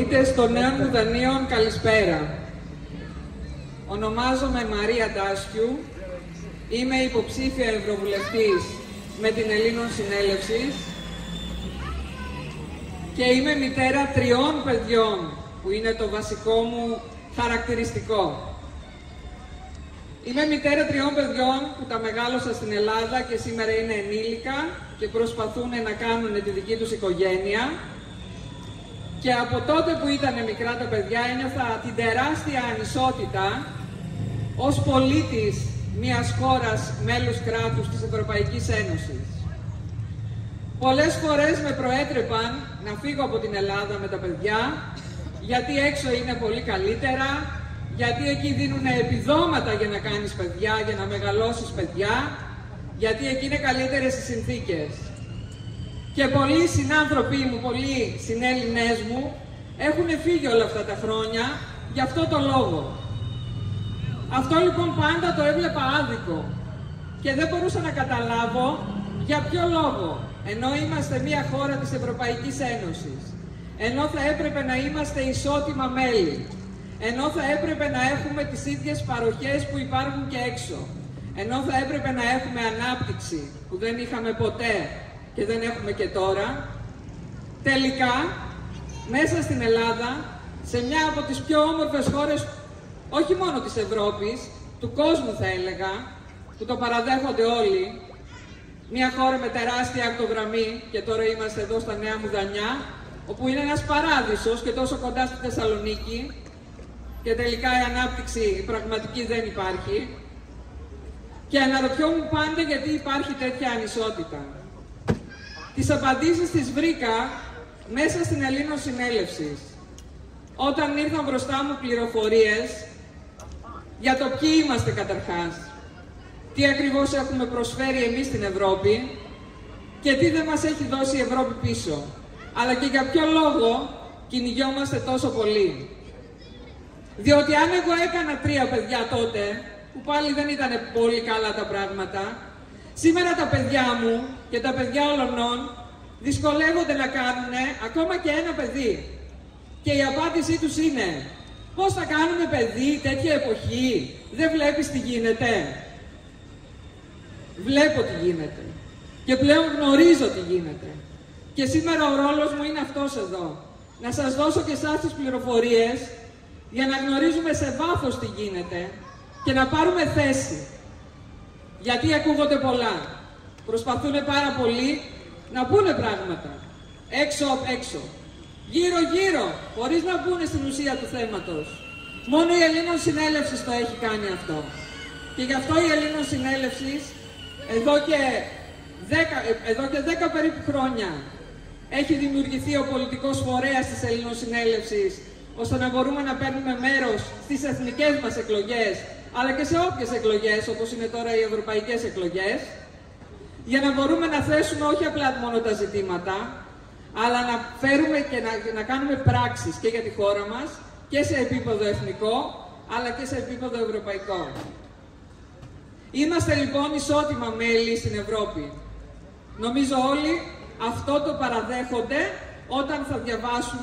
πολίτες των Νέων Μουδανίων, καλησπέρα. Ονομάζομαι Μαρία Τάσιου, είμαι υποψήφια ευρωβουλευτής με την Ελλήνων Συνέλευσης και είμαι μητέρα 3 παιδιών, που είναι το βασικό μου χαρακτηριστικό. Είμαι μητέρα 3 παιδιών που τα μεγάλωσα στην Ελλάδα και σήμερα είναι ενήλικα και προσπαθούν να κάνουν τη δική τους οικογένεια. Και από τότε που ήταν μικρά τα παιδιά ένιωθα την τεράστια ανισότητα ως πολίτης μιας χώρας μέλους κράτους της Ευρωπαϊκής Ένωσης. Πολλές φορές με προέτρεπαν να φύγω από την Ελλάδα με τα παιδιά, γιατί έξω είναι πολύ καλύτερα, γιατί εκεί δίνουν επιδόματα για να κάνεις παιδιά, για να μεγαλώσεις παιδιά, γιατί εκεί είναι καλύτερες οι συνθήκες. Και πολλοί συνάνθρωποι μου, πολλοί συνέλληνες μου, έχουν φύγει όλα αυτά τα χρόνια γι' αυτό το λόγο. Αυτό λοιπόν πάντα το έβλεπα άδικο και δεν μπορούσα να καταλάβω για ποιο λόγο, ενώ είμαστε μια χώρα της Ευρωπαϊκής Ένωσης, ενώ θα έπρεπε να είμαστε ισότιμα μέλη, ενώ θα έπρεπε να έχουμε τις ίδιες παροχές που υπάρχουν και έξω, ενώ θα έπρεπε να έχουμε ανάπτυξη που δεν είχαμε ποτέ και δεν έχουμε και τώρα, τελικά μέσα στην Ελλάδα, σε μια από τις πιο όμορφες χώρες, όχι μόνο της Ευρώπης, του κόσμου θα έλεγα, που το παραδέχονται όλοι, μια χώρα με τεράστια ακτογραμμή, και τώρα είμαστε εδώ στα Νέα Μουδανιά, όπου είναι ένας παράδεισος και τόσο κοντά στη Θεσσαλονίκη, και τελικά η ανάπτυξη πραγματική δεν υπάρχει, και αναρωτιόμουν πάντα γιατί υπάρχει τέτοια ανισότητα. Τις απαντήσεις τις βρήκα μέσα στην Ελλήνων Συνέλευσης, όταν ήρθαν μπροστά μου πληροφορίες για το ποιοι είμαστε καταρχάς, τι ακριβώς έχουμε προσφέρει εμείς στην Ευρώπη και τι δεν μας έχει δώσει η Ευρώπη πίσω, αλλά και για ποιο λόγο κυνηγιόμαστε τόσο πολύ. Διότι αν εγώ έκανα 3 παιδιά τότε, που πάλι δεν ήταν πολύ καλά τα πράγματα, σήμερα τα παιδιά μου και τα παιδιά όλων δυσκολεύονται να κάνουν ακόμα και 1 παιδί. Και η απάντησή τους είναι: πώς θα κάνουμε παιδί τέτοια εποχή, δεν βλέπεις τι γίνεται? Βλέπω τι γίνεται και πλέον γνωρίζω τι γίνεται. Και σήμερα ο ρόλος μου είναι αυτός εδώ, να σας δώσω και εσάς τις πληροφορίες για να γνωρίζουμε σε βάθος τι γίνεται και να πάρουμε θέση. Γιατί ακούγονται πολλά. Προσπαθούν πάρα πολύ να πούνε πράγματα. Έξω απ' έξω. Γύρω-γύρω, χωρίς να μπουν στην ουσία του θέματος. Μόνο η Ελλήνων Συνέλευσης το έχει κάνει αυτό. Και γι' αυτό η Ελλήνων Συνέλευσης εδώ και 10 περίπου χρόνια έχει δημιουργηθεί ο πολιτικός φορέας της Ελλήνων Συνέλευσης, ώστε να μπορούμε να παίρνουμε μέρος στις εθνικές μας εκλογές, αλλά και σε όποιες εκλογές, όπως είναι τώρα οι ευρωπαϊκές εκλογές, για να μπορούμε να θέσουμε όχι απλά μόνο τα ζητήματα, αλλά να φέρουμε και να κάνουμε πράξεις και για τη χώρα μας, και σε επίπεδο εθνικό, αλλά και σε επίπεδο ευρωπαϊκό. Είμαστε λοιπόν ισότιμα μέλη στην Ευρώπη. Νομίζω όλοι αυτό το παραδέχονται όταν θα διαβάσουν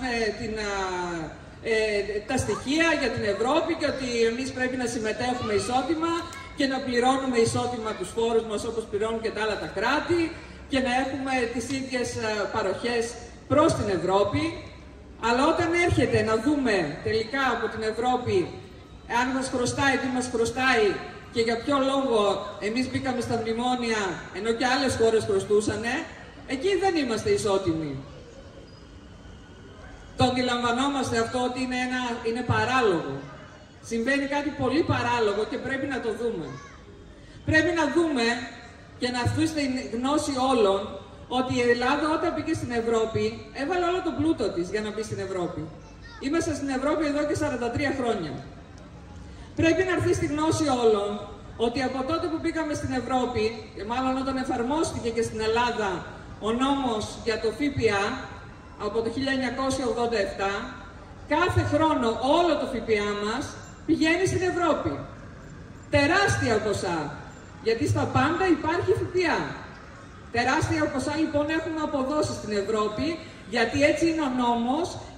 τα στοιχεία για την Ευρώπη και ότι εμείς πρέπει να συμμετέχουμε ισότιμα και να πληρώνουμε ισότιμα τους φόρους μας όπως πληρώνουν και τα άλλα τα κράτη και να έχουμε τις ίδιες παροχές προς την Ευρώπη. Αλλά όταν έρχεται να δούμε τελικά από την Ευρώπη αν μας χρωστάει, τι μας χρωστάει και για ποιο λόγο εμείς μπήκαμε στα μνημόνια ενώ και άλλες χώρες χρωστούσανε, εκεί δεν είμαστε ισότιμοι. Το αντιλαμβανόμαστε αυτό ότι είναι παράλογο. Συμβαίνει κάτι πολύ παράλογο και πρέπει να το δούμε. Πρέπει να δούμε και να έρθει στην γνώση όλων ότι η Ελλάδα όταν πήγε στην Ευρώπη έβαλε όλο τον πλούτο της για να μπει στην Ευρώπη. Είμαστε στην Ευρώπη εδώ και 43 χρόνια. Πρέπει να έρθει στη γνώση όλων ότι από τότε που πήγαμε στην Ευρώπη, και μάλλον όταν εφαρμόστηκε και στην Ελλάδα ο νόμος για το ΦΠΑ από το 1987, κάθε χρόνο όλο το ΦΠΑ μας πηγαίνει στην Ευρώπη. Τεράστια ποσά, γιατί στα πάντα υπάρχει ΦΠΑ. Τεράστια ποσά λοιπόν έχουμε αποδώσει στην Ευρώπη, γιατί έτσι είναι ο νόμος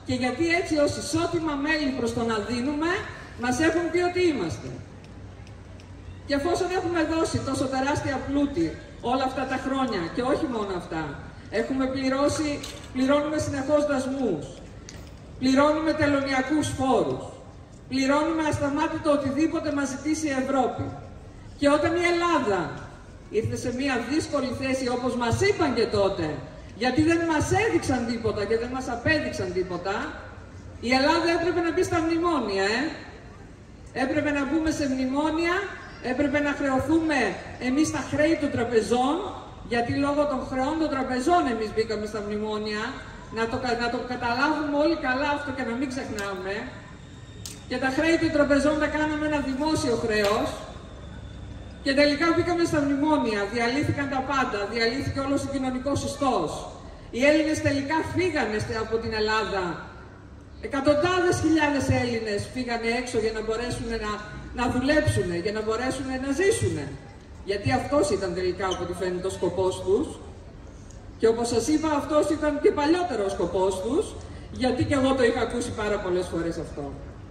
και γιατί έτσι ως ισότιμα μέλη προς το να δίνουμε, μας έχουν πει ότι είμαστε. Και εφόσον έχουμε δώσει τόσο τεράστια πλούτη όλα αυτά τα χρόνια, και όχι μόνο αυτά, πληρώνουμε συνεχώς δασμούς, πληρώνουμε τελωνειακούς φόρους, πληρώνουμε ασταμάτητο οτιδήποτε μας ζητήσει η Ευρώπη. Και όταν η Ελλάδα ήρθε σε μια δύσκολη θέση, όπως μας είπαν και τότε, γιατί δεν μας έδειξαν τίποτα και δεν μας απέδειξαν τίποτα, η Ελλάδα έπρεπε να μπει στα μνημόνια, Έπρεπε να μπούμε σε μνημόνια, έπρεπε να χρεωθούμε εμείς τα χρέη των τραπεζών, γιατί λόγω των χρεών των τραπεζών εμείς μπήκαμε στα μνημόνια, να το καταλάβουμε όλοι καλά αυτό και να μην ξεχνάμε. Και τα χρέη των τραπεζών τα κάναμε ένα δημόσιο χρέος και τελικά μπήκαμε στα μνημόνια, διαλύθηκαν τα πάντα, διαλύθηκε όλος ο κοινωνικός ιστός. Οι Έλληνες τελικά φύγανε από την Ελλάδα. Εκατοντάδες χιλιάδες Έλληνες φύγανε έξω για να μπορέσουν να δουλέψουν, για να μπορέσουν να ζήσουν. Γιατί αυτός ήταν τελικά, από ό,τι φαίνεται, ο σκοπός τους. Και όπως σας είπα, αυτός ήταν και παλιότερο ο σκοπός τους, γιατί και εγώ το είχα ακούσει πάρα πολλές φορές αυτό.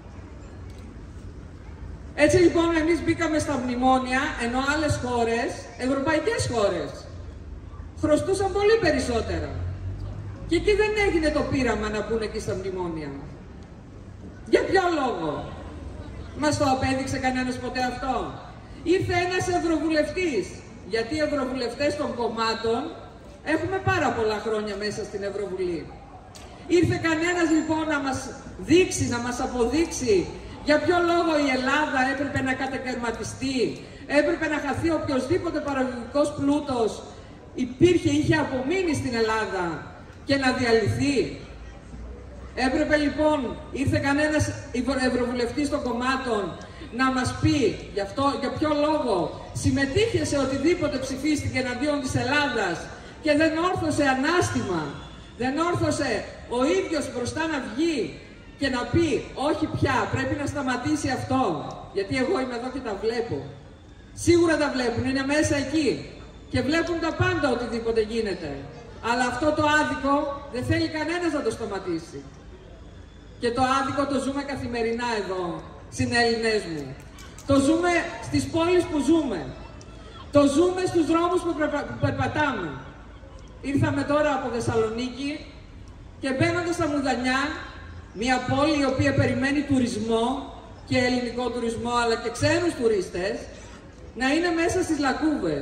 Έτσι λοιπόν εμείς μπήκαμε στα μνημόνια, ενώ άλλες χώρες, ευρωπαϊκές χώρες, χρωστούσαν πολύ περισσότερα. Και εκεί δεν έγινε το πείραμα να μπουν εκεί στα μνημόνια. Για ποιο λόγο? Μας το απέδειξε κανένας ποτέ αυτό? Ήρθε ένας ευρωβουλευτής, γιατί οι ευρωβουλευτές των κομμάτων έχουμε πάρα πολλά χρόνια μέσα στην Ευρωβουλή. Ήρθε κανένας λοιπόν να μας δείξει, να μας αποδείξει για ποιο λόγο η Ελλάδα έπρεπε να κατακαιρματιστεί, έπρεπε να χαθεί οποιοσδήποτε παραγωγικός πλούτος είχε απομείνει στην Ελλάδα και να διαλυθεί? Έπρεπε λοιπόν, ήρθε κανένας ευρωβουλευτής των κομμάτων να μας πει για ποιο λόγο συμμετείχε σε οτιδήποτε ψηφίστηκε εναντίον της Ελλάδας και δεν όρθωσε ανάστημα, δεν όρθωσε ο ίδιος μπροστά να βγει και να πει όχι πια, πρέπει να σταματήσει αυτό, γιατί εγώ είμαι εδώ και τα βλέπω. Σίγουρα τα βλέπουν, είναι μέσα εκεί και βλέπουν τα πάντα οτιδήποτε γίνεται. Αλλά αυτό το άδικο δεν θέλει κανένας να το σταματήσει. Και το άδικο το ζούμε καθημερινά εδώ, συνέλληνες μου. Το ζούμε στις πόλεις που ζούμε. Το ζούμε στους δρόμους που περπατάμε. Ήρθαμε τώρα από Θεσσαλονίκη και μπαίνοντας στα Μουδανιά, μια πόλη η οποία περιμένει τουρισμό και ελληνικό τουρισμό αλλά και ξένους τουρίστες, να είναι μέσα στις λακκούβες.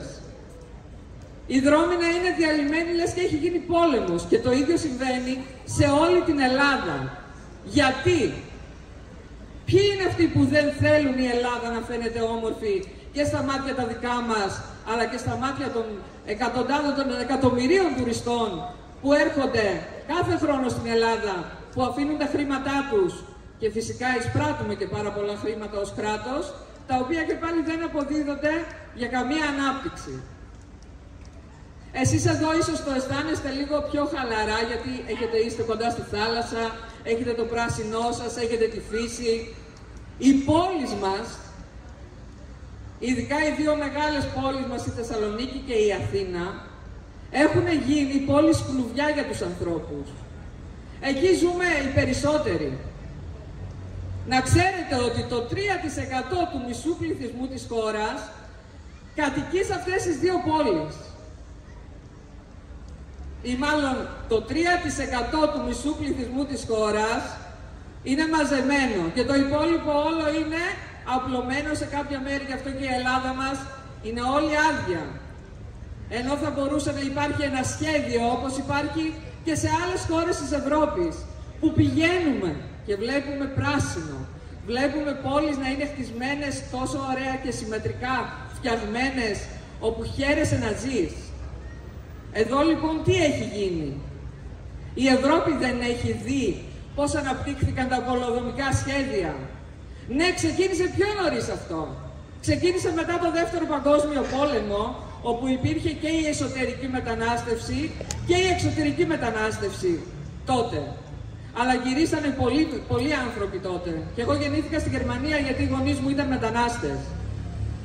Οι δρόμοι να είναι διαλυμένοι λες και έχει γίνει πόλεμος και το ίδιο συμβαίνει σε όλη την Ελλάδα. Γιατί? Ποιοι είναι αυτοί που δεν θέλουν η Ελλάδα να φαίνεται όμορφη και στα μάτια τα δικά μας, αλλά και στα μάτια των εκατοντάδων των εκατομμυρίων τουριστών που έρχονται κάθε χρόνο στην Ελλάδα, που αφήνουν τα χρήματά τους και φυσικά εισπράττουμε και πάρα πολλά χρήματα ως κράτος, τα οποία και πάλι δεν αποδίδονται για καμία ανάπτυξη. Εσείς εδώ ίσως το αισθάνεστε λίγο πιο χαλαρά, γιατί είστε κοντά στη θάλασσα, έχετε το πράσινό σας, έχετε τη φύση. Οι πόλεις μας, ειδικά οι δύο μεγάλες πόλεις μας, η Θεσσαλονίκη και η Αθήνα, έχουν γίνει πόλεις κλουβιά για τους ανθρώπους. Εκεί ζούμε οι περισσότεροι. Να ξέρετε ότι το 3% του μισού πληθυσμού της χώρας κατοικεί σε αυτές τις δύο πόλεις. Ή μάλλον το 3% του μισού πληθυσμού της χώρας είναι μαζεμένο και το υπόλοιπο όλο είναι απλωμένο σε κάποια μέρη, γι' αυτό και η Ελλάδα μας είναι όλη άδεια. Ενώ θα μπορούσε να υπάρχει ένα σχέδιο όπως υπάρχει και σε άλλες χώρες της Ευρώπης, που πηγαίνουμε και βλέπουμε πράσινο, βλέπουμε πόλεις να είναι χτισμένες τόσο ωραία και συμμετρικά φτιαγμένες, όπου χαίρεσαι να ζεις. Εδώ λοιπόν τι έχει γίνει? Η Ευρώπη δεν έχει δει πώς αναπτύχθηκαν τα πολεοδομικά σχέδια? Ναι, ξεκίνησε πιο νωρίς αυτό. Ξεκίνησε μετά το Δεύτερο Παγκόσμιο Πόλεμο, όπου υπήρχε και η εσωτερική μετανάστευση και η εξωτερική μετανάστευση τότε. Αλλά γυρίσανε πολλοί άνθρωποι τότε. Και εγώ γεννήθηκα στη Γερμανία γιατί οι γονείς μου ήταν μετανάστες.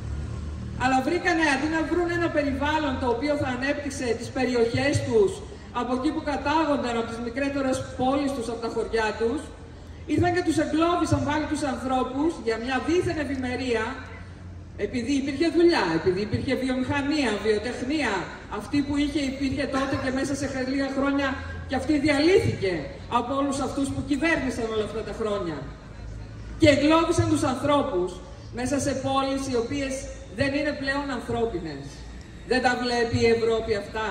Αλλά βρήκανε, αντί να βρουν ένα περιβάλλον το οποίο θα ανέπτυξε τις περιοχές τους, από εκεί που κατάγονταν από τις μικρότερες πόλεις τους, από τα χωριά τους, ήρθαν και τους εγκλώβησαν πάλι τους ανθρώπους για μια δίθεν ευημερία, επειδή υπήρχε δουλειά, επειδή υπήρχε βιομηχανία, βιοτεχνία, αυτή που υπήρχε τότε και μέσα σε λίγα χρόνια και αυτή διαλύθηκε από όλους αυτούς που κυβέρνησαν όλα αυτά τα χρόνια. Και εγκλώβησαν τους ανθρώπους μέσα σε πόλεις οι οποίες δεν είναι πλέον ανθρώπινες. Δεν τα βλέπει η Ευρώπη αυτά.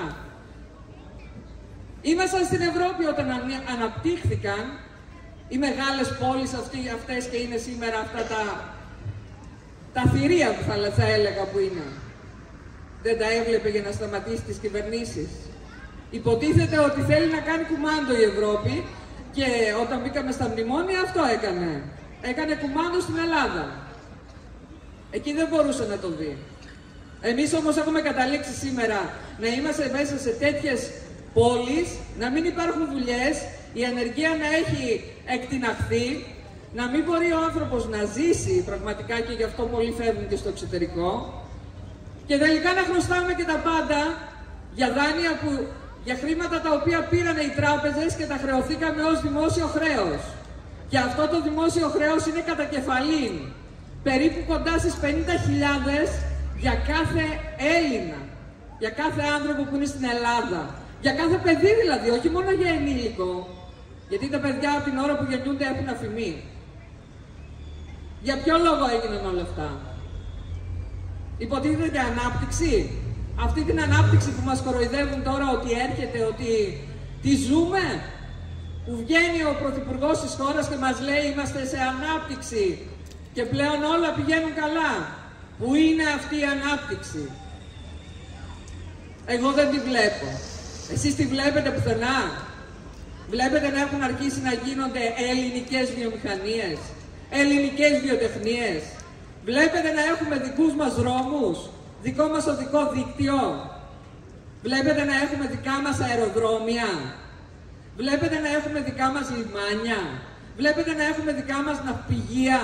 Ήμασταν στην Ευρώπη όταν αναπτύχθηκαν οι μεγάλες πόλεις αυτές και είναι σήμερα αυτά τα θηρία που θα έλεγα που είναι. Δεν τα έβλεπε για να σταματήσει τις κυβερνήσεις. Υποτίθεται ότι θέλει να κάνει κουμάντο η Ευρώπη και όταν μπήκαμε στα μνημόνια αυτό έκανε. Έκανε κουμάντο στην Ελλάδα. Εκεί δεν μπορούσε να το δει. Εμείς όμως έχουμε καταλήξει σήμερα να είμαστε μέσα σε τέτοιες πόλεις, να μην υπάρχουν δουλειές, η ανεργία να έχει εκτιναχθεί, να μην μπορεί ο άνθρωπος να ζήσει πραγματικά και γι' αυτό πολλοί φεύγουν και στο εξωτερικό και τελικά να χρωστάμε και τα πάντα για δάνεια για χρήματα τα οποία πήρανε οι τράπεζες και τα χρεωθήκαμε ως δημόσιο χρέος. Και αυτό το δημόσιο χρέος είναι κατά κεφαλήν, περίπου κοντά στις 50.000 για κάθε Έλληνα, για κάθε άνθρωπο που είναι στην Ελλάδα. Για κάθε παιδί δηλαδή, όχι μόνο για ενήλικο. Γιατί τα παιδιά από την ώρα που γεννιούνται έχουν αφημί. Για ποιο λόγο έγιναν όλα αυτά? Υποτίθεται για ανάπτυξη. Αυτή την ανάπτυξη που μας κοροϊδεύουν τώρα ότι έρχεται, ότι τη ζούμε. Που βγαίνει ο Πρωθυπουργός της χώρας και μας λέει είμαστε σε ανάπτυξη και πλέον όλα πηγαίνουν καλά. Πού είναι αυτή η ανάπτυξη? Εγώ δεν τη βλέπω. Εσείς τη βλέπετε πουθενά? Βλέπετε να έχουν αρχίσει να γίνονται ελληνικές βιομηχανίες, ελληνικές βιοτεχνίες? Βλέπετε να έχουμε δικούς μας δρόμους, δικό μας οδικό δίκτυο? Βλέπετε να έχουμε δικά μας αεροδρόμια? Βλέπετε να έχουμε δικά μας λιμάνια? Βλέπετε να έχουμε δικά μας ναυπηγεία?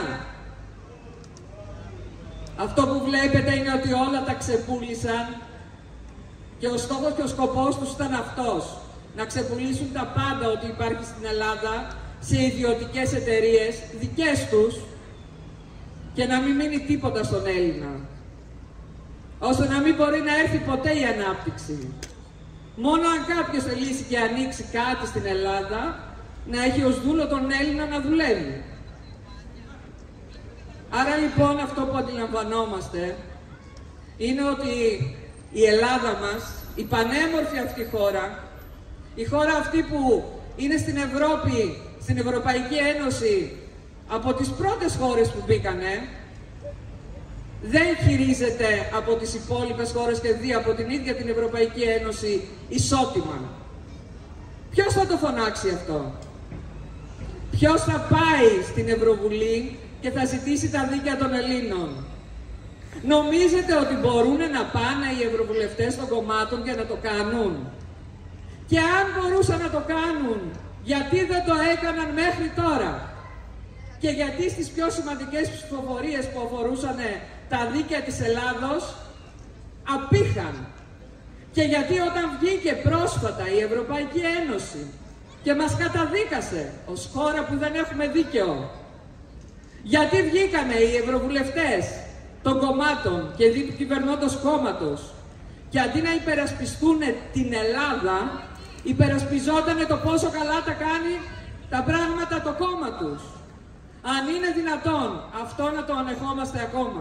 Αυτό που βλέπετε είναι ότι όλα τα ξεπούλησαν και ο στόχος και ο σκοπός τους ήταν αυτός. Να ξεπουλήσουν τα πάντα ό,τι υπάρχει στην Ελλάδα σε ιδιωτικές εταιρείες, δικές τους, και να μην μείνει τίποτα στον Έλληνα. Ώστε να μην μπορεί να έρθει ποτέ η ανάπτυξη. Μόνο αν κάποιος θελήσει και ανοίξει κάτι στην Ελλάδα, να έχει ως δούλο τον Έλληνα να δουλεύει. Άρα λοιπόν αυτό που αντιλαμβανόμαστε είναι ότι η Ελλάδα μας, η πανέμορφη αυτή χώρα, η χώρα αυτή που είναι στην Ευρώπη, στην Ευρωπαϊκή Ένωση, από τις πρώτες χώρες που μπήκανε, δεν χειρίζεται από τις υπόλοιπες χώρες και δει από την ίδια την Ευρωπαϊκή Ένωση ισότιμα. Ποιος θα το φωνάξει αυτό? Ποιος θα πάει στην Ευρωβουλή και θα ζητήσει τα δίκαια των Ελλήνων? Νομίζετε ότι μπορούν να πάνε οι ευρωβουλευτές των κομμάτων για να το κάνουν? Και αν μπορούσαν να το κάνουν, γιατί δεν το έκαναν μέχρι τώρα? Και γιατί στις πιο σημαντικές ψηφοφορίες που αφορούσαν τα δίκαια της Ελλάδος απήχαν? Και γιατί όταν βγήκε πρόσφατα η Ευρωπαϊκή Ένωση και μας καταδίκασε ως χώρα που δεν έχουμε δίκαιο, γιατί βγήκανε οι ευρωβουλευτές των κομμάτων και δι του κυβερνώντος κόμματος και αντί να υπερασπιστούν την Ελλάδα, υπερασπιζότανε το πόσο καλά τα κάνει τα πράγματα το κόμμα τους? Αν είναι δυνατόν αυτό να το ανεχόμαστε ακόμα?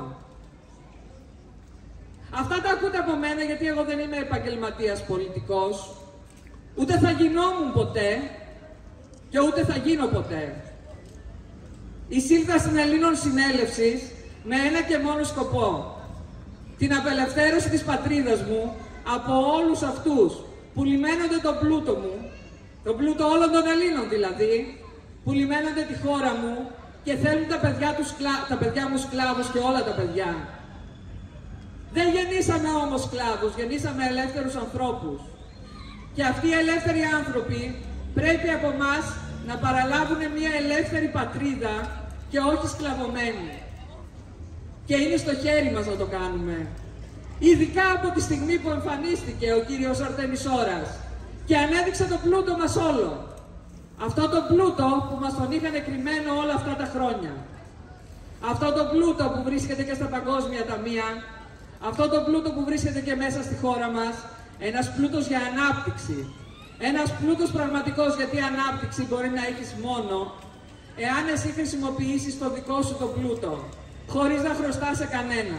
Αυτά τα ακούτε από μένα γιατί εγώ δεν είμαι επαγγελματίας πολιτικός, ούτε θα γινόμουν ποτέ και ούτε θα γίνω ποτέ. Εισήλθα στην Ελλήνων Συνέλευσης με ένα και μόνο σκοπό: την απελευθέρωση της πατρίδας μου από όλους αυτούς που λιμένονται τον πλούτο μου, τον πλούτο όλων των Ελλήνων δηλαδή, που λιμένονται τη χώρα μου και θέλουν τα παιδιά μου σκλάβους και όλα τα παιδιά. Δεν γεννήσαμε όμως σκλάβους, γεννήσαμε ελεύθερους ανθρώπους. Και αυτοί οι ελεύθεροι άνθρωποι πρέπει από μας να παραλάβουν μια ελεύθερη πατρίδα και όχι σκλαβωμένοι. Και είναι στο χέρι μας να το κάνουμε. Ειδικά από τη στιγμή που εμφανίστηκε ο κύριος Αρτέμις Ώρας και ανέδειξε το πλούτο μας όλο. Αυτό το πλούτο που μας τον είχαν κρυμμένο όλα αυτά τα χρόνια. Αυτό το πλούτο που βρίσκεται και στα παγκόσμια ταμεία, αυτό το πλούτο που βρίσκεται και μέσα στη χώρα μας, ένας πλούτος για ανάπτυξη. Ένας πλούτος πραγματικός, γιατί ανάπτυξη μπορεί να έχεις μόνο εάν εσύ χρησιμοποιήσεις το δικό σου το πλούτο, χωρίς να χρωστάς σε κανέναν.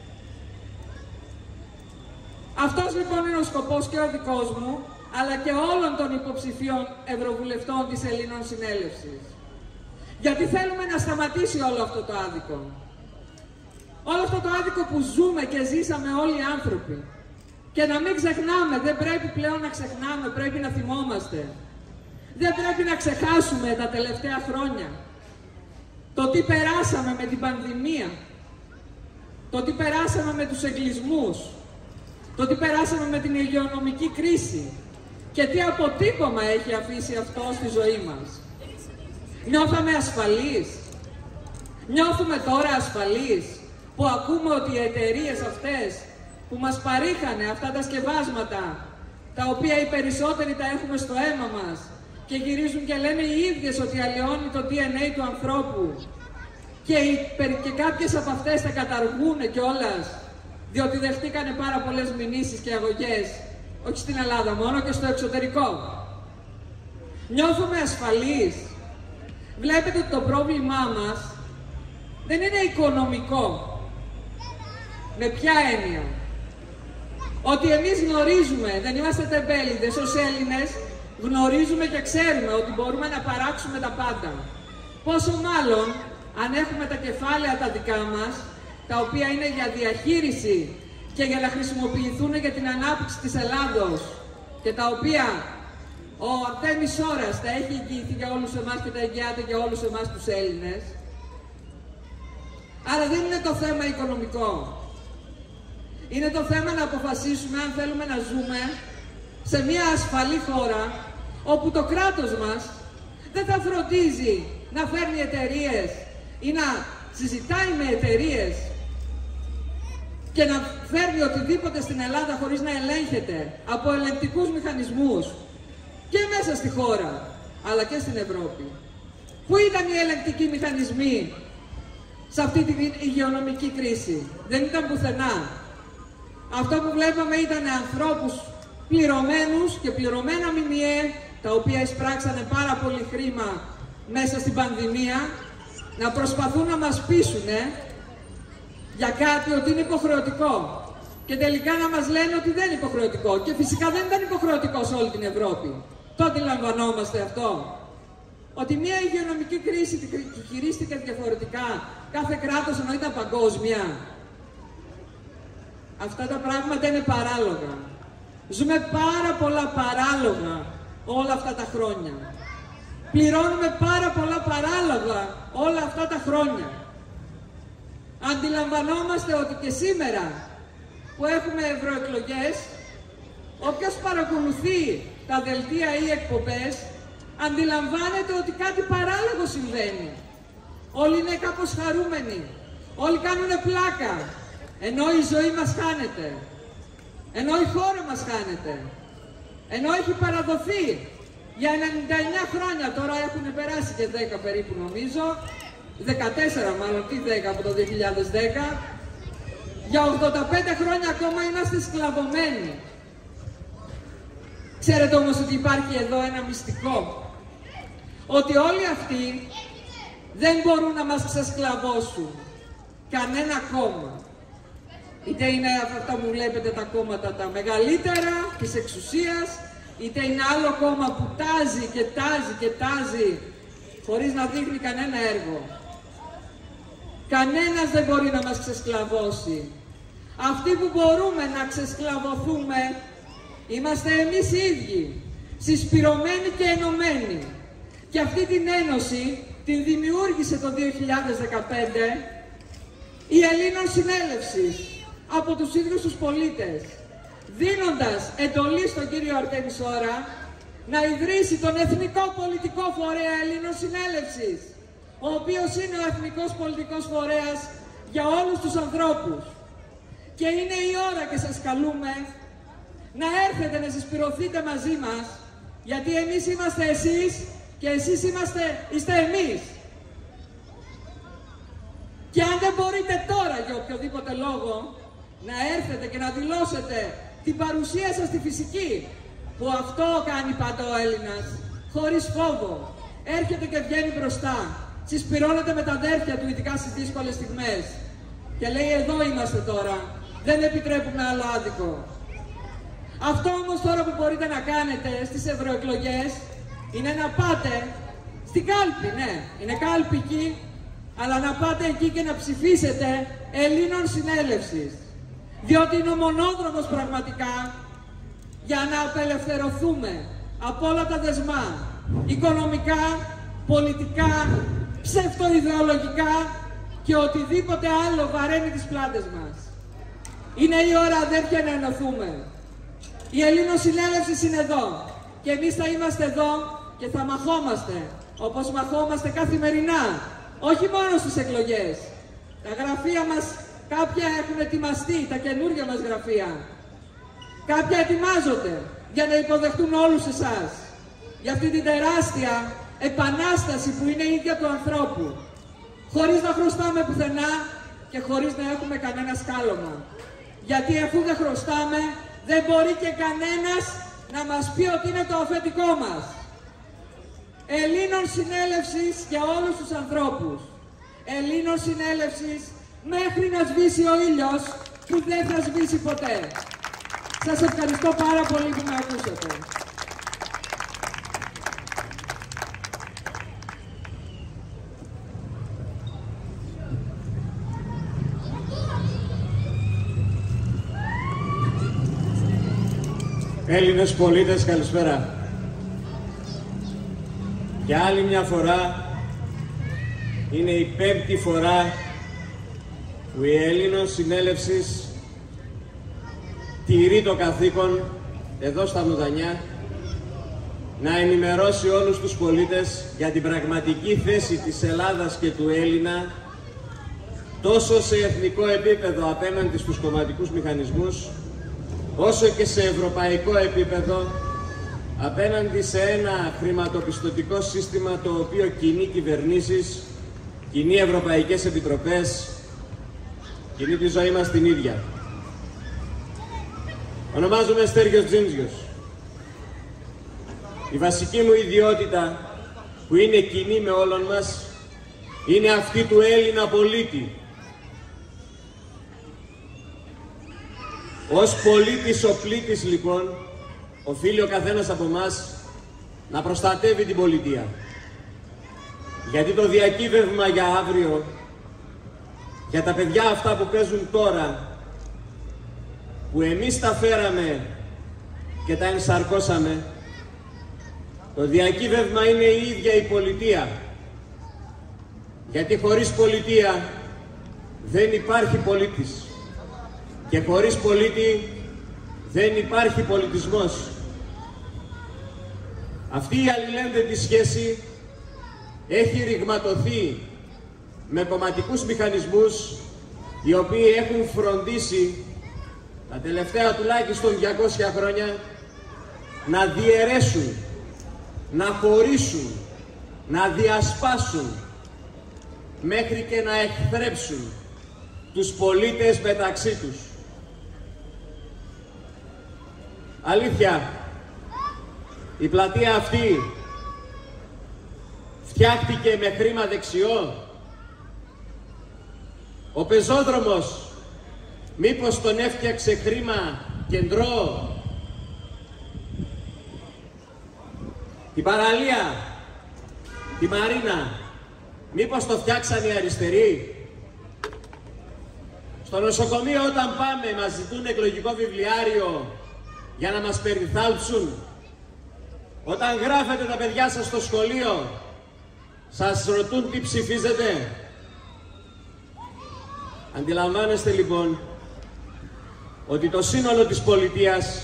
Αυτός λοιπόν είναι ο σκοπός και ο δικός μου, αλλά και όλων των υποψηφίων ευρωβουλευτών της Ελλήνων Συνέλευσης. Γιατί θέλουμε να σταματήσει όλο αυτό το άδικο. Όλο αυτό το άδικο που ζούμε και ζήσαμε όλοι οι άνθρωποι. Και να μην ξεχνάμε, δεν πρέπει πλέον να ξεχνάμε, πρέπει να θυμόμαστε. Δεν πρέπει να ξεχάσουμε τα τελευταία χρόνια. Το τι περάσαμε με την πανδημία. Το τι περάσαμε με τους εγκλισμούς. Το τι περάσαμε με την υγειονομική κρίση. Και τι αποτύπωμα έχει αφήσει αυτό στη ζωή μας. Νιώθαμε ασφαλείς. Νιώθουμε τώρα ασφαλείς που ακούμε ότι οι εταιρείες αυτές που μας παρήχανε αυτά τα σκευάσματα, τα οποία οι περισσότεροι τα έχουμε στο αίμα μας και γυρίζουν και λένε οι ίδιες ότι αλλοιώνει το DNA του ανθρώπου και κάποιες από αυτές τα καταργούν κιόλας, διότι δεχτήκανε πάρα πολλές μηνύσεις και αγωγές, όχι στην Ελλάδα μόνο και στο εξωτερικό. Νιώθουμε ασφαλείς. Βλέπετε ότι το πρόβλημά μας δεν είναι οικονομικό. Με ποια έννοια? Ότι εμείς γνωρίζουμε, δεν είμαστε τεμπέληδες ως Έλληνες, γνωρίζουμε και ξέρουμε ότι μπορούμε να παράξουμε τα πάντα. Πόσο μάλλον αν έχουμε τα κεφάλαια τα δικά μας, τα οποία είναι για διαχείριση και για να χρησιμοποιηθούν για την ανάπτυξη της Ελλάδος και τα οποία ο Αρτέμις Ώρας τα έχει εγγυηθεί για όλους εμάς και τα εγγυάται για όλους εμάς τους Έλληνες. Άρα δεν είναι το θέμα οικονομικό. Είναι το θέμα να αποφασίσουμε αν θέλουμε να ζούμε σε μια ασφαλή χώρα όπου το κράτος μας δεν θα φροντίζει να φέρνει εταιρείες ή να συζητάει με εταιρείες και να φέρνει οτιδήποτε στην Ελλάδα χωρίς να ελέγχεται από ελεγκτικούς μηχανισμούς και μέσα στη χώρα, αλλά και στην Ευρώπη. Πού ήταν οι ελεγκτικοί μηχανισμοί σε αυτή την υγειονομική κρίση? Δεν ήταν πουθενά. Αυτό που βλέπαμε ήταν ανθρώπους πληρωμένους και πληρωμένα ΜΜΕ, τα οποία εισπράξανε πάρα πολύ χρήμα μέσα στην πανδημία, να προσπαθούν να μας πείσουνε για κάτι ότι είναι υποχρεωτικό. Και τελικά να μας λένε ότι δεν είναι υποχρεωτικό. Και φυσικά δεν ήταν υποχρεωτικό σε όλη την Ευρώπη. Το αντιλαμβανόμαστε αυτό. Ότι μια υγειονομική κρίση χειρίστηκε διαφορετικά κάθε κράτος ενώ ήταν παγκόσμια. Αυτά τα πράγματα είναι παράλογα. Ζούμε πάρα πολλά παράλογα όλα αυτά τα χρόνια. Πληρώνουμε πάρα πολλά παράλογα όλα αυτά τα χρόνια. Αντιλαμβανόμαστε ότι και σήμερα που έχουμε ευρωεκλογές, όποιος παρακολουθεί τα δελτία ή εκπομπές, αντιλαμβάνεται ότι κάτι παράλογο συμβαίνει. Όλοι είναι κάπως χαρούμενοι. Όλοι κάνουν πλάκα. Ενώ η ζωή μας χάνεται. Ενώ η χώρα μας χάνεται. Ενώ έχει παραδοθεί για 99 χρόνια, τώρα έχουν περάσει και 10 περίπου νομίζω, 14 μάλλον, τι 10 από το 2010, για 85 χρόνια ακόμα είμαστε σκλαβωμένοι. Ξέρετε όμως ότι υπάρχει εδώ ένα μυστικό, ότι όλοι αυτοί δεν μπορούν να μας ξεσκλαβώσουν, κανένα κόμμα. Είτε είναι αυτά που βλέπετε τα κόμματα τα μεγαλύτερα της εξουσίας, είτε είναι άλλο κόμμα που τάζει και τάζει και τάζει χωρίς να δείχνει κανένα έργο. Κανένας δεν μπορεί να μας ξεσκλαβώσει. Αυτοί που μπορούμε να ξεσκλαβωθούμε είμαστε εμείς οι ίδιοι, συσπυρωμένοι και ενωμένοι. Και αυτή την ένωση την δημιούργησε το 2015 η Ελλήνων Συνέλευσης από τους ίδιους τους πολίτες, δίνοντας εντολή στον κύριο Αρτέμις Ώρα να ιδρύσει τον Εθνικό Πολιτικό Φορέα Ελλήνων Συνέλευσης, ο οποίος είναι ο εθνικός πολιτικός φορέας για όλους τους ανθρώπους. Και είναι η ώρα και σας καλούμε να έρθετε να συσπηρωθείτε μαζί μας, γιατί εμείς είμαστε εσείς και εσείς είστε εμείς. Και αν δεν μπορείτε τώρα για οποιοδήποτε λόγο να έρθετε και να δηλώσετε την παρουσία σας στη φυσική, που αυτό κάνει πάντα ο Έλληνας, χωρίς φόβο, έρχεται και βγαίνει μπροστά, συσπηρώνεται με τα αδέρφια του, ειδικά στις δύσκολες στιγμές, και λέει εδώ είμαστε τώρα, δεν επιτρέπουμε άλλο άδικο. Αυτό όμως τώρα που μπορείτε να κάνετε στις ευρωεκλογές είναι να πάτε στην κάλπη, ναι, είναι κάλπη εκεί, αλλά να πάτε εκεί και να ψηφίσετε Ελλήνων Συνέλευσης. Διότι είναι ο μονόδρομος πραγματικά για να απελευθερωθούμε από όλα τα δεσμά, οικονομικά, πολιτικά, ψευτοειδεολογικά και οτιδήποτε άλλο βαραίνει τις πλάτες μας. Είναι η ώρα, αδέρφια, να ενωθούμε. Η Ελλήνων Συνέλευση είναι εδώ και εμείς θα είμαστε εδώ και θα μαχόμαστε όπως μαχόμαστε καθημερινά, όχι μόνο στις εκλογές. Τα γραφεία μας, κάποια έχουν ετοιμαστεί, τα καινούργια μας γραφεία. Κάποια ετοιμάζονται για να υποδεχτούν όλους εσάς. Για αυτή την τεράστια επανάσταση που είναι η ίδια του ανθρώπου. Χωρίς να χρωστάμε πουθενά και χωρίς να έχουμε κανένα σκάλωμα. Γιατί αφού δεν χρωστάμε, δεν μπορεί και κανένας να μας πει ότι είναι το αφεντικό μας. Ελλήνων Συνέλευσης για όλους τους ανθρώπους. Ελλήνων Συνέλευσης μέχρι να σβήσει ο ήλιος, που δεν θα σβήσει ποτέ. Σας ευχαριστώ πάρα πολύ που με ακούσατε. Έλληνες πολίτες, καλησπέρα. Για άλλη μια φορά, είναι η 5η φορά που η Ελλήνων Συνέλευσης τηρεί το καθήκον εδώ στα Μουδανιά να ενημερώσει όλους τους πολίτες για την πραγματική θέση της Ελλάδας και του Έλληνα τόσο σε εθνικό επίπεδο απέναντι στους κομματικούς μηχανισμούς, όσο και σε ευρωπαϊκό επίπεδο απέναντι σε ένα χρηματοπιστωτικό σύστημα το οποίο κινεί κυβερνήσεις, κινεί ευρωπαϊκές επιτροπές, κινεί τη ζωή μας την ίδια. Ονομάζομαι Στέργιος Τζίντζιος. Η βασική μου ιδιότητα, που είναι κοινή με όλων μας, είναι αυτή του Έλληνα πολίτη. Ως πολίτης ο πλήτης, λοιπόν, οφείλει ο καθένας από εμάς να προστατεύει την πολιτεία. Γιατί το διακύβευμα για αύριο, για τα παιδιά αυτά που παίζουν τώρα, που εμείς τα φέραμε και τα ενσαρκώσαμε, το διακύβευμα είναι η ίδια η πολιτεία. Γιατί χωρίς πολιτεία δεν υπάρχει πολίτης. Και χωρίς πολίτη δεν υπάρχει πολιτισμός. Αυτή η αλληλένδετη σχέση έχει ρηγματωθεί με κομματικούς μηχανισμούς οι οποίοι έχουν φροντίσει τα τελευταία τουλάχιστον 200 χρόνια να διαιρέσουν, να χωρίσουν, να διασπάσουν μέχρι και να εχθρέψουν τους πολίτες μεταξύ τους. Αλήθεια, η πλατεία αυτή φτιάχτηκε με χρήμα δεξιό. Ο πεζόδρομος μήπως τον έφτιαξε χρήμα κεντρό? Την παραλία, τη Μαρίνα, μήπως το φτιάξαν οι αριστεροί? Στο νοσοκομείο όταν πάμε μας ζητούν εκλογικό βιβλιάριο για να μας περιθάλψουν? Όταν γράφετε τα παιδιά σας στο σχολείο, σας ρωτούν τι ψηφίζετε? Αντιλαμβάνεστε λοιπόν ότι το σύνολο της πολιτείας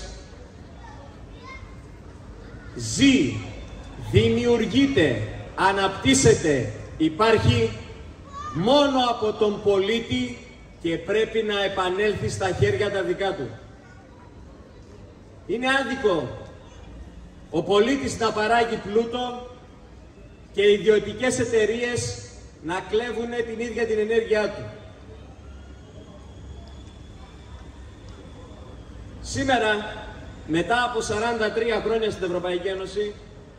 ζει, δημιουργείται, αναπτύσσεται, υπάρχει μόνο από τον πολίτη και πρέπει να επανέλθει στα χέρια τα δικά του. Είναι άδικο ο πολίτης να παράγει πλούτο και οι ιδιωτικές εταιρείες να κλέβουν την ίδια την ενέργειά του. Σήμερα, μετά από 43 χρόνια στην Ευρωπαϊκή Ένωση,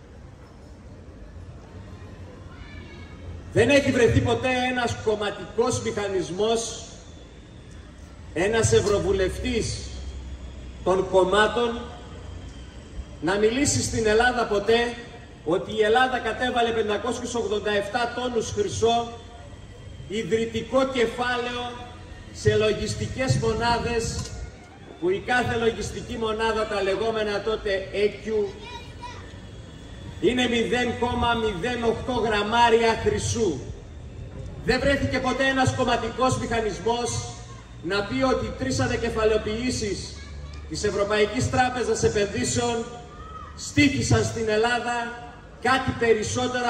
δεν έχει βρεθεί ποτέ ένας κομματικός μηχανισμός, ένας ευρωβουλευτής των κομμάτων να μιλήσει στην Ελλάδα ποτέ ότι η Ελλάδα κατέβαλε 587 τόνους χρυσό, ιδρυτικό κεφάλαιο σε λογιστικές μονάδες, που η κάθε λογιστική μονάδα, τα λεγόμενα τότε EQ, είναι 0,08 γραμμάρια χρυσού. Δεν βρέθηκε ποτέ ένας κομματικός μηχανισμός να πει ότι 3 ανακεφαλαιοποιήσεις της Ευρωπαϊκής Τράπεζας Επενδύσεων στοίχησαν στην Ελλάδα κάτι περισσότερο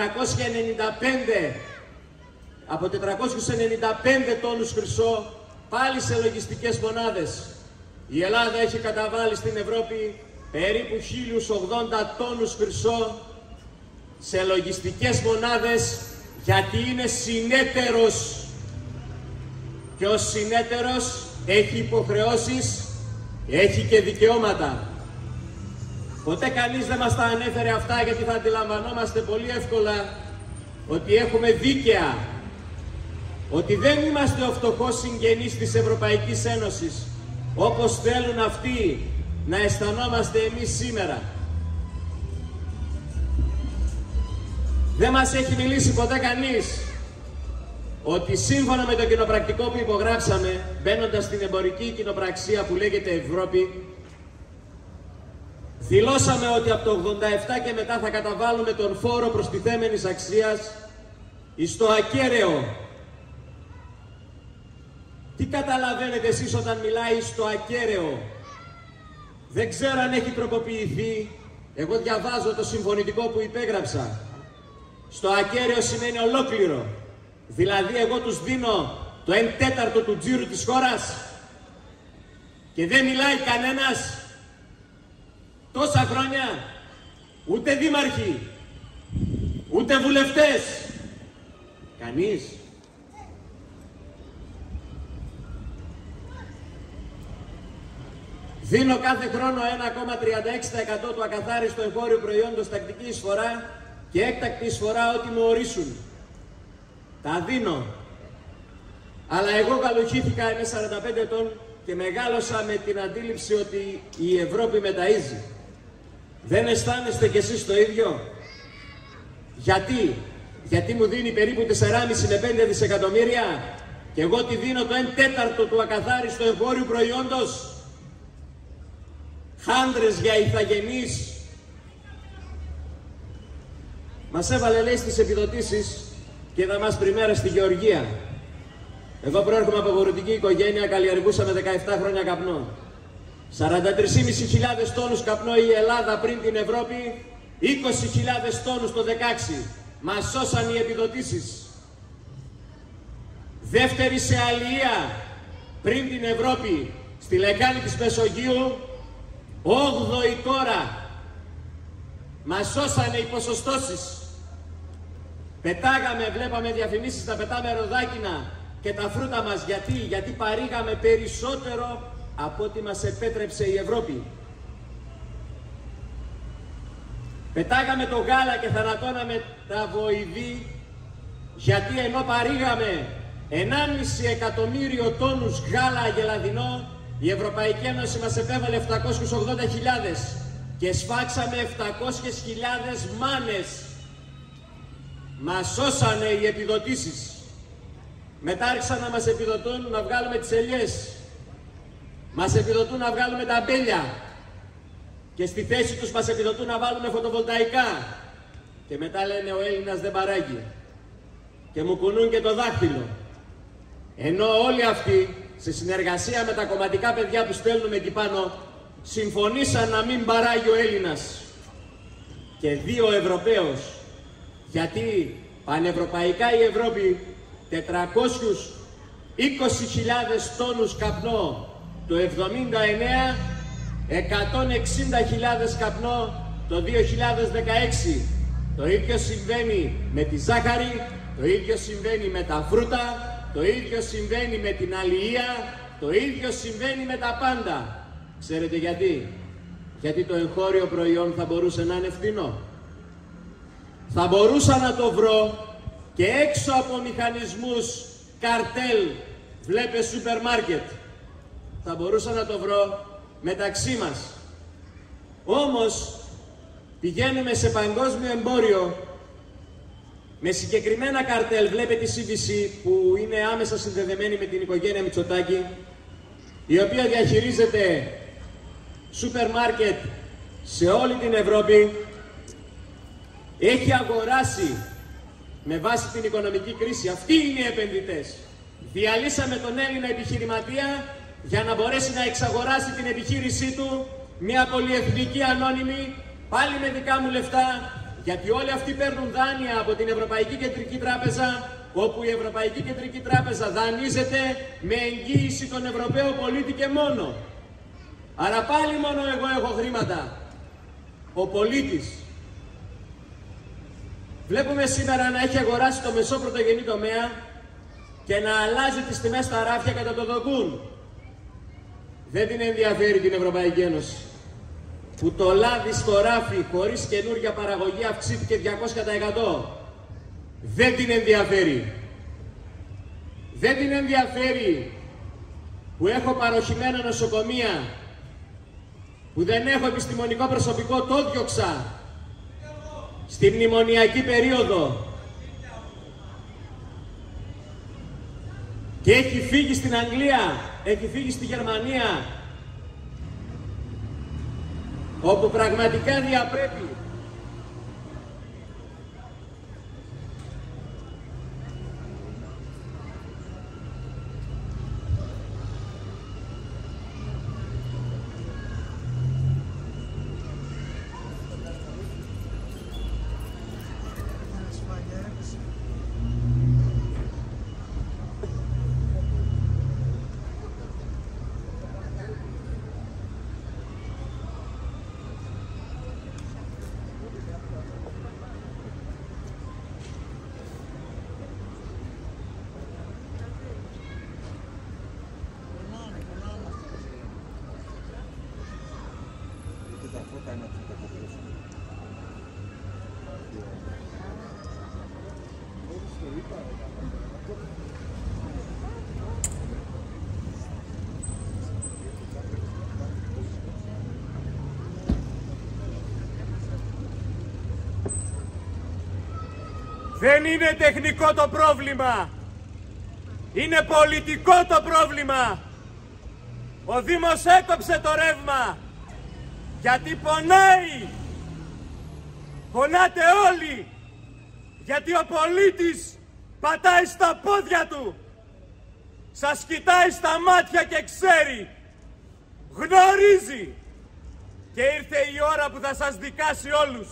από 495 τόνους χρυσό, πάλι σε λογιστικές μονάδες. Η Ελλάδα έχει καταβάλει στην Ευρώπη περίπου 1080 τόνους χρυσό σε λογιστικές μονάδες, γιατί είναι συνέτερος. Και ως συνέτερος έχει υποχρεώσεις, έχει και δικαιώματα. Ποτέ κανείς δεν μας τα ανέφερε αυτά, γιατί θα αντιλαμβανόμαστε πολύ εύκολα ότι έχουμε δίκαια, ότι δεν είμαστε ο φτωχός συγγενής της Ευρωπαϊκής Ένωσης, όπως θέλουν αυτοί να αισθανόμαστε εμείς σήμερα. Δεν μας έχει μιλήσει ποτέ κανείς ότι σύμφωνα με το κοινοπρακτικό που υπογράψαμε, μπαίνοντας στην εμπορική κοινοπραξία που λέγεται Ευρώπη, δηλώσαμε ότι από το 87 και μετά θα καταβάλουμε τον φόρο προστιθέμενης αξίας εις το ακέραιο. Τι καταλαβαίνετε εσείς όταν μιλάει στο ακέραιο? Δεν ξέρω αν έχει τροποποιηθεί. Εγώ διαβάζω το συμφωνητικό που υπέγραψα. Στο ακέραιο σημαίνει ολόκληρο. Δηλαδή εγώ τους δίνω το 1/4 του τζίρου της χώρας και δεν μιλάει κανένας τόσα χρόνια, ούτε δήμαρχοι, ούτε βουλευτές, κανείς. Δίνω κάθε χρόνο 1,36% του ακαθάριστου εγχώριου προϊόντος τακτική εισφορά και έκτακτη εισφορά ό,τι μου ορίσουν. Τα δίνω. Αλλά εγώ γαλουχήθηκα, είμαι 45 ετών και μεγάλωσα με την αντίληψη ότι η Ευρώπη μεταΐζει. Δεν αισθάνεστε κι εσείς το ίδιο? Γιατί μου δίνει περίπου 4,5 με 5 δισεκατομμύρια και εγώ τη δίνω το 1/4 του ακαθάριστου εγχώριου προϊόντος. Χάντρες για ηθαγενείς. Μας έβαλε, λέει, στις επιδοτήσεις και είδα μας πριμέρα στη Γεωργία. Εγώ προέρχομαι από αγροτική οικογένεια, καλλιεργούσαμε 17 χρόνια καπνό. 43.500 τόνους καπνό η Ελλάδα πριν την Ευρώπη, 20.000 τόνους το 16. Μας σώσαν οι επιδοτήσεις. Δεύτερη σε αλληλεία πριν την Ευρώπη, στη λεκάνη της Μεσογείου, 8η τώρα. Μας σώσανε οι ποσοστώσεις. Πετάγαμε, βλέπαμε διαφημίσεις να πετάμε ροδάκινα και τα φρούτα μας. Γιατί παρήγαμε περισσότερο από ό,τι μας επέτρεψε η Ευρώπη. Πετάγαμε το γάλα και θανατώναμε τα βοηδή, γιατί ενώ παρήγαμε 1,5 εκατομμύριο τόνους γάλα αγελαδινό, η Ευρωπαϊκή Ένωση μας επέβαλε 780.000 και σφάξαμε 700.000 μάνες. Μας σώσανε οι επιδοτήσεις. Μετά άρχισαν να μας επιδοτούν να βγάλουμε τις ελιές. Μας επιδοτούν να βγάλουμε τα μπέλια. Και στη θέση τους μας επιδοτούν να βάλουμε φωτοβολταϊκά. Και μετά λένε ο Έλληνας δεν παράγει. Και μου κουνούν και το δάχτυλο. Ενώ όλοι αυτοί, σε συνεργασία με τα κομματικά παιδιά που στέλνουμε εκεί πάνω, συμφωνήσαν να μην παράγει ο Έλληνας. Και 2 Ευρωπαίος. Γιατί πανευρωπαϊκά η Ευρώπη 420.000 τόνους καπνό το 79 160.000 καπνό το 2016. Το ίδιο συμβαίνει με τη ζάχαρη, το ίδιο συμβαίνει με τα φρούτα, το ίδιο συμβαίνει με την αλληλεία, το ίδιο συμβαίνει με τα πάντα. Ξέρετε γιατί? Γιατί το εγχώριο προϊόν θα μπορούσε να είναι φθηνό. Θα μπορούσα να το βρω και έξω από μηχανισμούς καρτέλ, βλέπε σούπερ μάρκετ. Θα μπορούσα να το βρω μεταξύ μας. Όμως πηγαίνουμε σε παγκόσμιο εμπόριο με συγκεκριμένα καρτέλ, βλέπετε τη CBC που είναι άμεσα συνδεδεμένη με την οικογένεια Μητσοτάκη, η οποία διαχειρίζεται σούπερ μάρκετ σε όλη την Ευρώπη, έχει αγοράσει με βάση την οικονομική κρίση. Αυτοί είναι οι επενδυτές. Διαλύσαμε τον Έλληνα επιχειρηματία για να μπορέσει να εξαγοράσει την επιχείρησή του, μια πολυεθνική ανώνυμη, πάλι με δικά μου λεφτά, γιατί όλοι αυτοί παίρνουν δάνεια από την Ευρωπαϊκή Κεντρική Τράπεζα, όπου η Ευρωπαϊκή Κεντρική Τράπεζα δανείζεται με εγγύηση τον Ευρωπαίο πολίτη και μόνο. Άρα πάλι μόνο εγώ έχω χρήματα. Ο πολίτης. Βλέπουμε σήμερα να έχει αγοράσει το μεσό πρωτογενή τομέα και να αλλάζει τις τιμές στα ράφια κατά το δοκούν. Δεν την ενδιαφέρει την Ευρωπαϊκή Ένωση, που το λάδι στο ράφι χωρίς καινούργια παραγωγή αυξήθηκε 200%. Δεν την ενδιαφέρει. Δεν την ενδιαφέρει που έχω παροχημένα νοσοκομεία, που δεν έχω επιστημονικό προσωπικό, το διώξα στη μνημονιακή περίοδο και έχει φύγει στην Αγγλία, έχει φύγει στη Γερμανία, όπου πραγματικά διαπρέπει. Δεν είναι τεχνικό το πρόβλημα. Είναι πολιτικό το πρόβλημα. Ο Δήμος έκοψε το ρεύμα γιατί πονάει. Πονάτε όλοι. Γιατί ο πολίτης πατάει στα πόδια του. Σας κοιτάει στα μάτια και ξέρει. Γνωρίζει. Και ήρθε η ώρα που θα σας δικάσει όλους.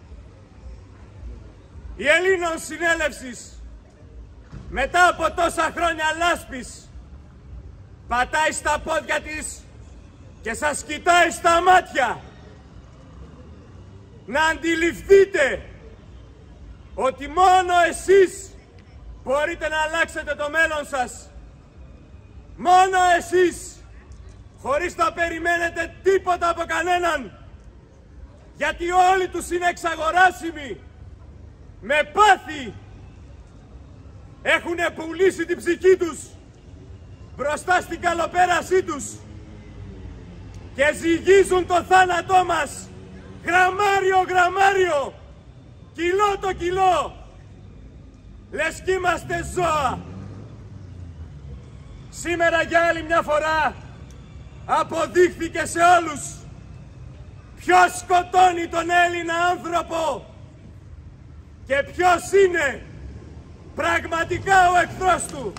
Η Ελλήνων Συνέλευσης, μετά από τόσα χρόνια λάσπης, πατάει στα πόδια της και σας κοιτάει στα μάτια. Να αντιληφθείτε ότι μόνο εσείς μπορείτε να αλλάξετε το μέλλον σας. Μόνο εσείς, χωρίς να περιμένετε τίποτα από κανέναν, γιατί όλοι τους είναι εξαγοράσιμοι. Με πάθη έχουνε πουλήσει την ψυχή τους μπροστά στην καλοπέρασή τους και ζυγίζουν το θάνατό μας γραμμάριο γραμμάριο, κιλό το κιλό, λες κι είμαστε ζώα. Σήμερα για άλλη μια φορά αποδείχθηκε σε όλους ποιος σκοτώνει τον Έλληνα άνθρωπο και ποιος είναι πραγματικά ο εχθρός του.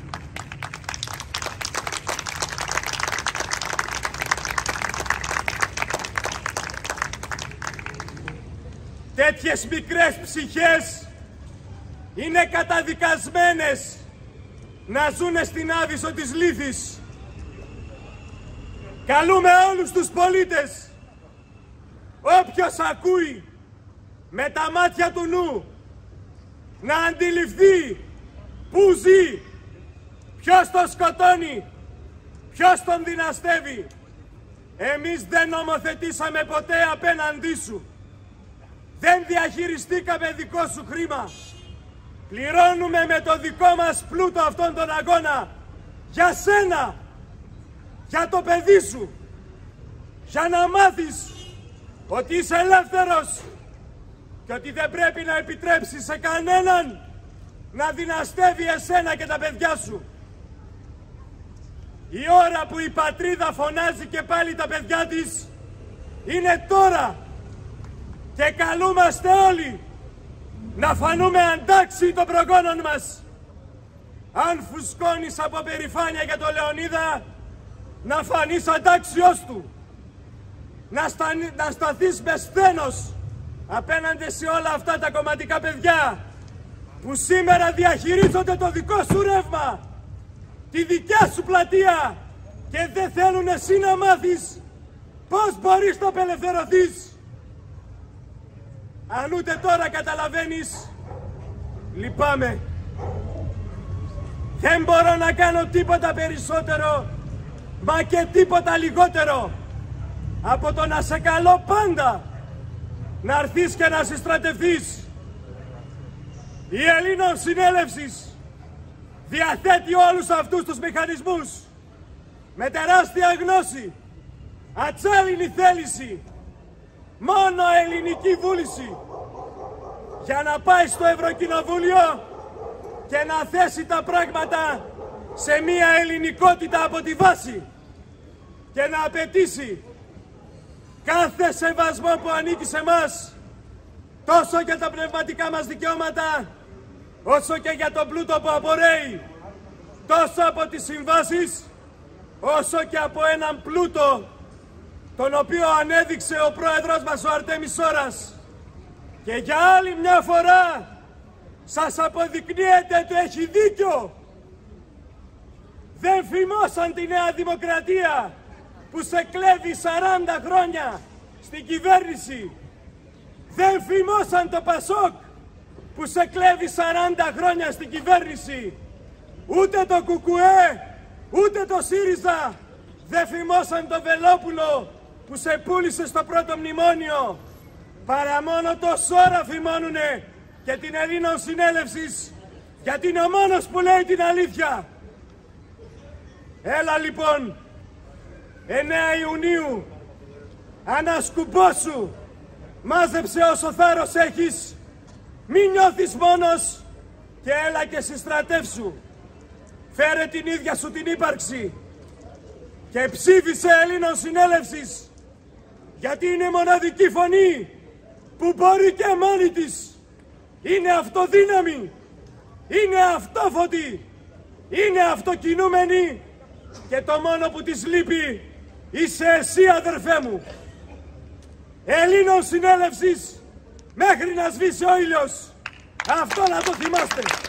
Τέτοιες μικρές ψυχές είναι καταδικασμένες να ζουνε στην άβυσσο της λύθης. Καλούμε όλους τους πολίτες, όποιος ακούει με τα μάτια του νου, να αντιληφθεί πού ζει, ποιος τον σκοτώνει, ποιος τον δυναστεύει. Εμείς δεν νομοθετήσαμε ποτέ απέναντί σου. Δεν διαχειριστήκαμε δικό σου χρήμα. Πληρώνουμε με το δικό μας πλούτο αυτόν τον αγώνα για σένα, για το παιδί σου, για να μάθεις ότι είσαι ελεύθερος και ότι δεν πρέπει να επιτρέψεις σε κανέναν να δυναστεύει εσένα και τα παιδιά σου. Η ώρα που η πατρίδα φωνάζει και πάλι τα παιδιά της είναι τώρα και καλούμαστε όλοι να φανούμε αντάξιοι των προγόνων μας. Αν φουσκώνεις από περηφάνεια για τον Λεωνίδα, να φανείς αντάξιος του. Να σταθείς με σθένος απέναντι σε όλα αυτά τα κομματικά παιδιά που σήμερα διαχειρίζονται το δικό σου ρεύμα, τη δικιά σου πλατεία και δεν θέλουν εσύ να μάθεις πώς μπορείς να απελευθερωθείς. Αν ούτε τώρα καταλαβαίνεις, λυπάμαι. Δεν μπορώ να κάνω τίποτα περισσότερο, μα και τίποτα λιγότερο από το να σε καλώ πάντα να έρθεις και να συστρατευτείς. Η Ελλήνων Συνέλευσης διαθέτει όλους αυτούς τους μηχανισμούς με τεράστια γνώση, ατσάλινη θέληση, μόνο ελληνική βούληση για να πάει στο Ευρωκοινοβούλιο και να θέσει τα πράγματα σε μια ελληνικότητα από τη βάση και να απαιτήσει κάθε σεβασμό που ανήκει σε μας, τόσο για τα πνευματικά μας δικαιώματα, όσο και για τον πλούτο που απορρέει, τόσο από τις συμβάσεις, όσο και από έναν πλούτο, τον οποίο ανέδειξε ο πρόεδρος μας, ο Αρτέμις Σόρας. Και για άλλη μια φορά σας αποδεικνύεται ότι έχει δίκιο. Δεν φημώσαν τη Νέα Δημοκρατία που σε κλέβει 40 χρόνια στην κυβέρνηση. Δεν φημώσαν το Πασόκ που σε κλέβει 40 χρόνια στην κυβέρνηση. Ούτε το Κουκουέ, ούτε το ΣΥΡΙΖΑ δεν φημώσαν το Βελόπουλο που σε πούλησε στο πρώτο μνημόνιο. Παρά μόνο το Σόρα φημώνουνε και την Ελλήνων Συνέλευσης, γιατί είναι ο μόνος που λέει την αλήθεια. Έλα λοιπόν, 9 Ιουνίου, ανασκουπώσου, μάζεψε όσο θάρρος έχεις, μην νιώθεις μόνος και έλα και συστρατεύσου. Φέρε την ίδια σου την ύπαρξη και ψήφισε Ελλήνων Συνέλευσης, γιατί είναι μοναδική φωνή που μπορεί και μόνη της. Είναι αυτοδύναμη, είναι αυτόφωτη, είναι αυτοκινούμενη και το μόνο που της λείπει είσαι εσύ, αδερφέ μου. Ελλήνων Συνέλευσης μέχρι να σβήσει ο ήλιος. Αυτό να το θυμάστε.